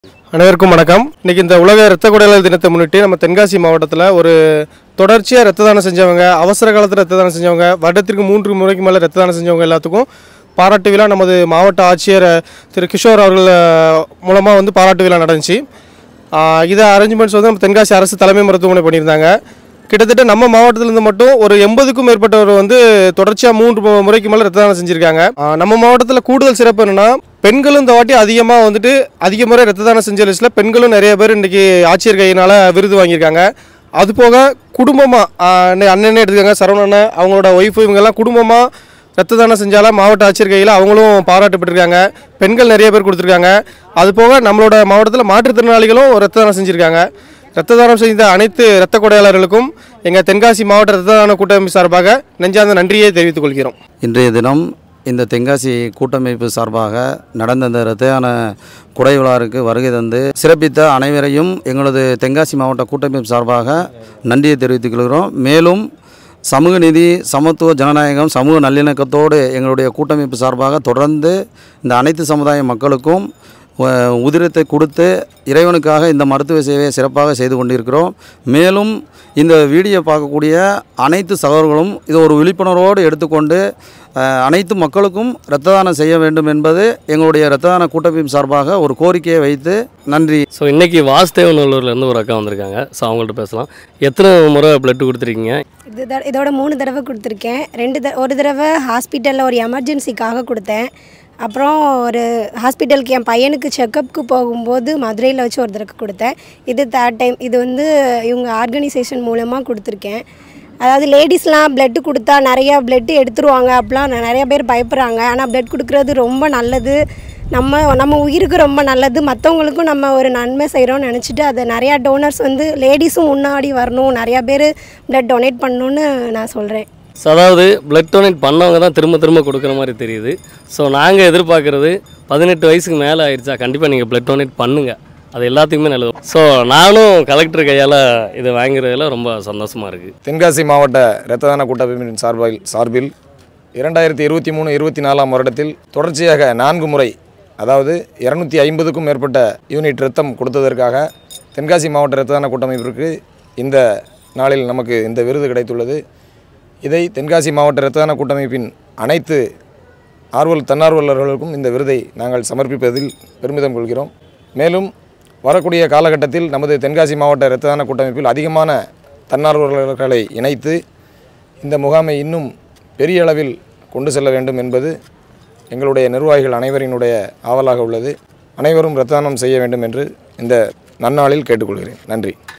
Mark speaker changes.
Speaker 1: அனைவருக்கும் வணக்கம். இன்னைக்கு இந்த உலக இரத்த கொடையாளர் தினத்தை முன்னிட்டு நம்ம தென்காசி மாவட்டத்தில் ஒரு தொடர்ச்சியாக இரத்த தானம் செஞ்சவங்க, அவசர காலத்தில் இரத்த தானம் செஞ்சவங்க, வருடத்திற்கு 3 முறைக்கு மேலே இரத்த தானம் செஞ்சவங்க எல்லாத்துக்கும் பாராட்டு விழா நமது மாவட்ட ஆட்சியர் திரு கிஷோர் அவர்கள் மூலமாக பாராட்டு விழா நடந்துச்சு. இதை அரேஞ்ச்மெண்ட்ஸ் நம்ம தென்காசி அரசு தலைமை மருத்துவமனை பண்ணியிருந்தாங்க. கிட்டத்தட்ட நம்ம மாவட்டத்திலேருந்து மட்டும் ஒரு 80க்கும் மேற்பட்டவர் தொடர்ச்சியாக 3 முறைக்கு மேலே இரத்த தானம் செஞ்சுருக்காங்க. நம்ம மாவட்டத்தில் கூடுதல் சிறப்பு என்னென்னா, பெண்களும் இந்த வாட்டி அதிகமாக அதிக முறை இரத்த தானம் செஞ்ச லிஸ்ட்டில் பெண்களும் நிறைய பேர் இன்றைக்கி ஆட்சியர் கையினால் விருது வாங்கியிருக்காங்க. அதுபோக குடும்பமாக அண்ணனே எடுத்துக்காங்க, சரவணன் அவங்களோட ஒய்ஃபு இவங்கெல்லாம் குடும்பமாக இரத்த தானம் செஞ்சாலும் மாவட்ட ஆட்சியர் கையில் அவங்களும் பாராட்டப்பட்டிருக்காங்க. பெண்கள் நிறைய பேர் கொடுத்துருக்காங்க. அதுபோக நம்மளோட மாவட்டத்தில் மாற்றுத்திறனாளிகளும் இரத்த தானம் செஞ்சுருக்காங்க. இரத்த தானம் செய்த அனைத்து இரத்த கொடையாளர்களுக்கும் எங்கள் தென்காசி மாவட்ட இரத்த தான கூட்டமைப்பு சார்பாக நெஞ்சார்ந்த நன்றியை தெரிவித்துக் கொள்கிறோம்.
Speaker 2: இன்றைய தினம் இந்த தென்காசி கூட்டமைப்பு சார்பாக நடந்த இந்த இரத்த தான கொடை விழாவிற்கு வருகை தந்து சிறப்பித்த அனைவரையும் எங்களது தென்காசி மாவட்ட கூட்டமைப்பு சார்பாக நன்றியை தெரிவித்துக் கொள்கிறோம். மேலும் சமூக நீதி, சமத்துவ, ஜனநாயகம், சமூக நல்லிணக்கத்தோடு எங்களுடைய கூட்டமைப்பு சார்பாக தொடர்ந்து இந்த அனைத்து சமுதாய மக்களுக்கும் உதிரத்தை கொடுத்து இறைவனுக்காக இந்த மருத்துவ சேவையை சிறப்பாக செய்து கொண்டிருக்கிறோம். மேலும் இந்த வீடியோ பார்க்கக்கூடிய அனைத்து சகோதரர்களும் இது ஒரு விழிப்புணர்வோடு எடுத்துக்கொண்டு அனைத்து மக்களுக்கும் இரத்த தானம் செய்ய வேண்டும் என்பது எங்களுடைய இரத்த தான கூட்டமைப்பு சார்பாக ஒரு கோரிக்கையை வைத்து நன்றி.
Speaker 3: ஸோ இன்றைக்கி வாசுதேவநல்லூர்லேருந்து ஒரு அக்கா வந்திருக்காங்க. ஸோ அவங்கள்ட்ட பேசலாம். எத்தனை முறை பிளட்டு கொடுத்துருக்கீங்க?
Speaker 4: இதோட 3 தடவை கொடுத்துருக்கேன். ஒரு தடவை ஹாஸ்பிட்டலில் ஒரு எமர்ஜென்சிக்காக கொடுத்தேன். அப்புறம் ஒரு ஹாஸ்பிட்டலுக்கு என் பையனுக்கு செக்கப்புக்கு போகும்போது மதுரையில் வச்சு ஒரு தடவை கொடுத்தேன். இது 3rd டைம். இது இவங்க ஆர்கனைசேஷன் மூலமாக கொடுத்துருக்கேன். அதாவது லேடிஸ்லாம் பிளட்டு கொடுத்தா நிறையா பிளட்டு எடுத்துருவாங்க, அப்படிலாம் நிறைய பேர் பயப்படுறாங்க. ஆனால் பிளட் கொடுக்குறது ரொம்ப நல்லது, நம்ம உயிருக்கு ரொம்ப நல்லது, மற்றவங்களுக்கும் நம்ம ஒரு நன்மை செய்கிறோன்னு நினச்சிட்டு அதை நிறையா டோனர்ஸ் லேடிஸும் முன்னாடி வரணும், நிறையா பேர் பிளட் டொனேட் பண்ணணுன்னு நான் சொல்கிறேன்.
Speaker 3: ஸோ அதாவது பிளட் டொனேட் பண்ணவங்க தான் திரும்ப கொடுக்குற மாதிரி தெரியுது. ஸோ நாங்கள் எதிர்பார்க்குறது 18 வயசுக்கு மேலே ஆயிடுச்சா கண்டிப்பாக நீங்கள் பிளட் டொனேட் பண்ணுங்கள், அது எல்லாத்துக்குமே நல்லது. ஸோ நானும் கலெக்டர் கையால் இதை வாங்குறதுல ரொம்ப சந்தோஷமாக இருக்குது.
Speaker 5: தென்காசி மாவட்ட இரத்த தான கூட்டமைப்பின் சார்பில் 2023-24 வருடத்தில் தொடர்ச்சியாக 4 முறை, அதாவது 250க்கும் மேற்பட்ட யூனிட் இரத்தம் கொடுத்ததற்காக தென்காசி மாவட்ட இரத்த தான கூட்டமைப்பிற்கு இந்த நாளில் நமக்கு இந்த விருது கிடைத்துள்ளது. இதை தென்காசி மாவட்ட இரத்த தான கூட்டமைப்பின் அனைத்து தன்னார்வலர்களுக்கும் இந்த விருதை நாங்கள் சமர்ப்பிப்பதில் பெருமிதம் கொள்கிறோம். மேலும் வரக்கூடிய காலகட்டத்தில் நமது தென்காசி மாவட்ட இரத்த தான கூட்டமைப்பில் அதிகமான தன்னார்வலர்களை இணைத்து இந்த முகாமை இன்னும் பெரிய அளவில் கொண்டு செல்ல வேண்டும் என்பது எங்களுடைய நிர்வாகிகள் அனைவரினுடைய ஆவலாக உள்ளது. அனைவரும் இரத்த தானம் செய்ய வேண்டும் என்று இந்த நன்னாளில் கேட்டுக்கொள்கிறேன். நன்றி.